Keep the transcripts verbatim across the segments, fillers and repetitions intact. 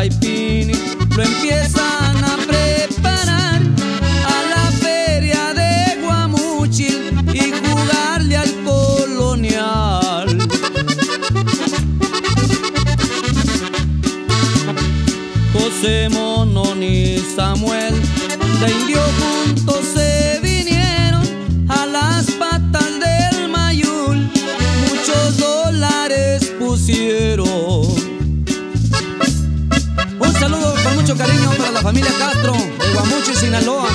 Taipini lo empiezan a preparar a la feria de Guamúchil y jugarle al colonial. José Monón y Samuel de Indio juntos se vinieron a las patas del Mayul, muchos dólares pusieron. Un saludo con mucho cariño para la familia Castro de Guamúchil, Sinaloa.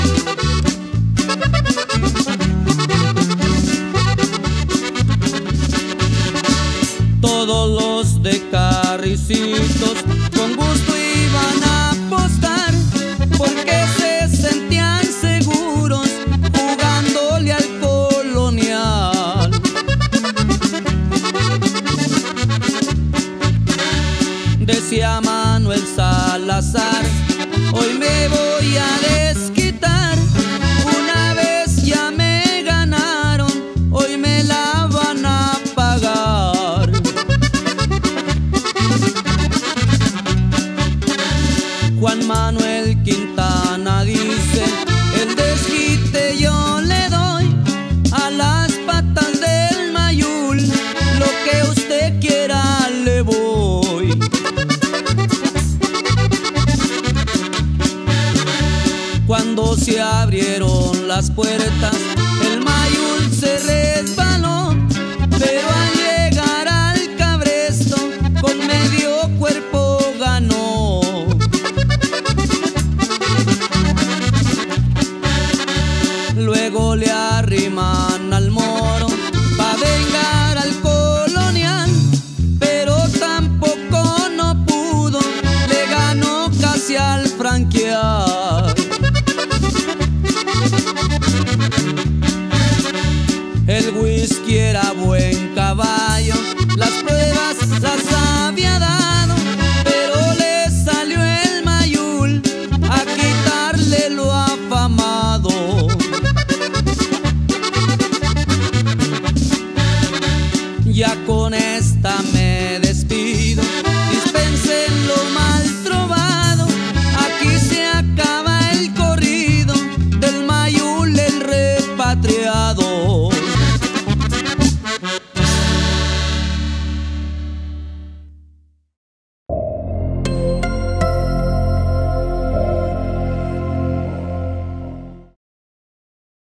Todos los de Carricitos con gusto iban a apostar, porque se sentían seguros jugándole al colonial. Decía Manuel Salazar: hoy me voy a desquitar, una vez ya me ganaron, hoy me la van a pagar. Juan Manuel Quintana dice: el desquite yo le doy a las patas del Mayul, lo que usted quiera le voy. Cuando se abrieron las puertas, el Mayul se resbaló, pero al llegar al cabresto con medio cuerpo ganó. Luego le arriman al moro pa' vengar al colonial, pero tampoco no pudo, le ganó casi al franquear. El whisky era buen caballo, las pruebas las había dado, pero le salió el Mayul a quitarle lo afamado. Ya con esta me despido, dispensen lo mal trovado, aquí se acaba el corrido del Mayul el repatriado.